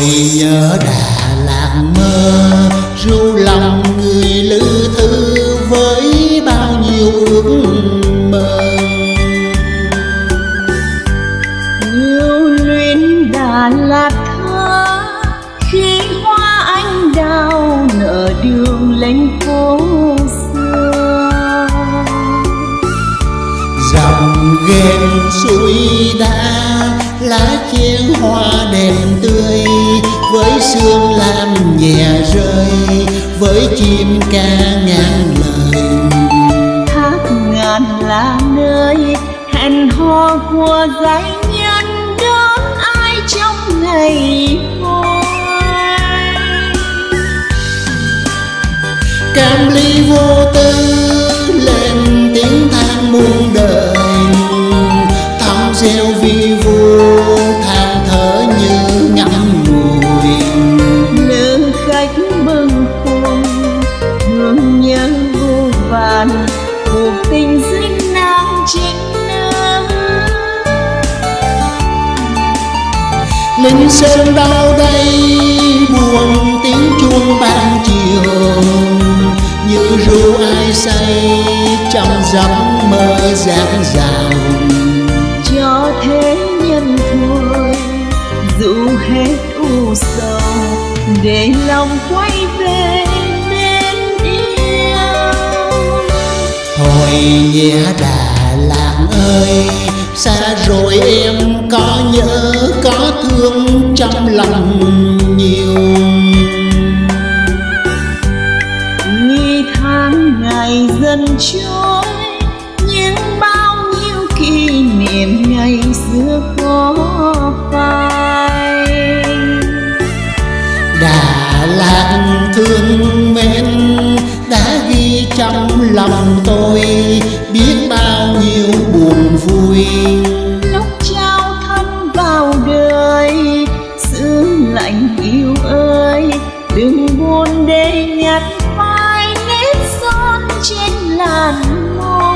Nhớ Đà Lạt mơ ru lòng người lữ thư với bao nhiêu ước mơ. Lưu luyến Đà Lạt thơ khi hoa anh đào nở đường lên phố xưa. Dòng ghen suối đá lá chén hoa đẹp tươi, với sương lam nhẹ rơi, với chim ca ngàn lời. Thác ngàn là nơi hẹn hò của giai nhân đón ai trong ngày vui. Cam ly vô tư lên tiếng than muôn đời, thăm gieo vi vu than thở như ngắm ngùi. Lữ khách bâng khuâng thương nhớ vô vàn, cuộc tình duyên nàng chính nữ. Linh sơn đâu đây buồn tiếng chuông ban chiều, như ru ai say trong giấc mơ dạt dào. Cho thế nhân thôi dù hết u sầu, để lòng quay về bên yêu. Thôi nhé Đà Lạt ơi, xa rồi em có nhớ có thương trong lòng nhiều. Ngày tháng ngày dần trôi, nhưng bao nhiêu kỷ niệm ngày xưa có phai. Đà Lạt thương mến đã ghi trong lòng tôi biết bao nhiêu buồn vui. Lúc trao thân vào đời, xứ lạnh yêu ơi, đừng buồn để nhặt phai nét son trên làn môi.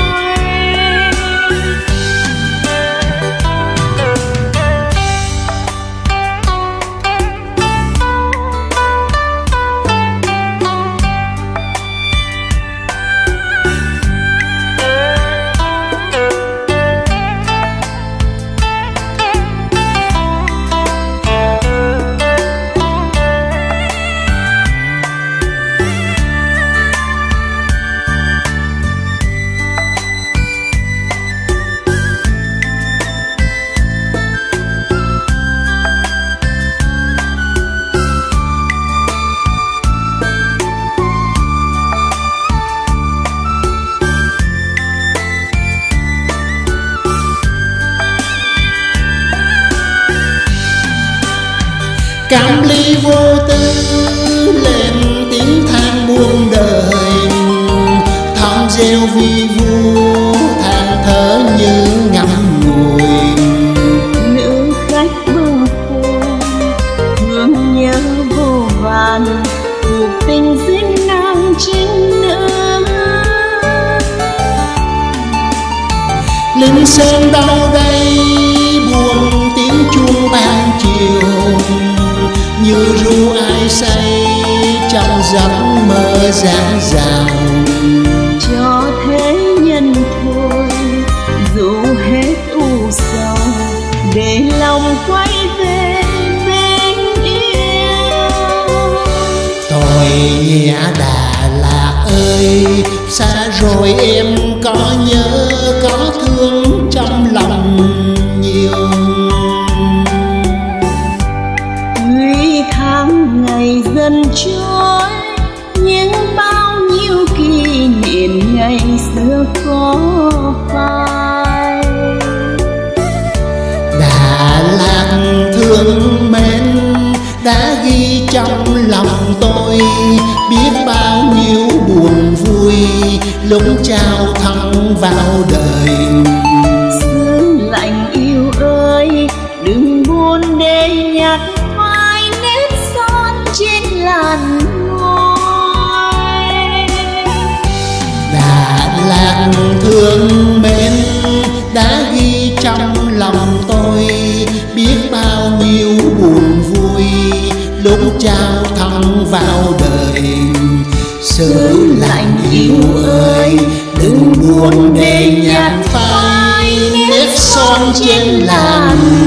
Cam ly vô tư lên tiếng than muôn đời, thăm gieo vi vu than thở như ngắm ngùi. Nữ khách bâng khuâng thương nhớ vô vàn, cuộc tình duyên nàng chính nữ. Linh sơn đâu đây buồn tiếng chuông ban chiều, như ru ai say trong giấc mơ dạt dào. Cho thế nhân thôi dù hết u sầu, để lòng quay về bên yêu. Thôi nhé Đà Lạt ơi, xa rồi em có nhớ có thương trong lòng nhiều. Tháng ngày dần trôi, nhưng bao nhiêu kỷ niệm ngày xưa có phai. Đà Lạt thương mến đã ghi trong lòng tôi biết bao nhiêu buồn vui lúc trao thân vào đời. Xứ lạnh yêu ơi, đừng buồn để nhặt phai nét son trên làn môi. Đà Lạt thương mến đã ghi trong lòng tôi biết bao nhiêu buồn vui trao thân vào đời. Xứ lạnh yêu ơi, đừng buồn để nhạt phai nếp son trên làn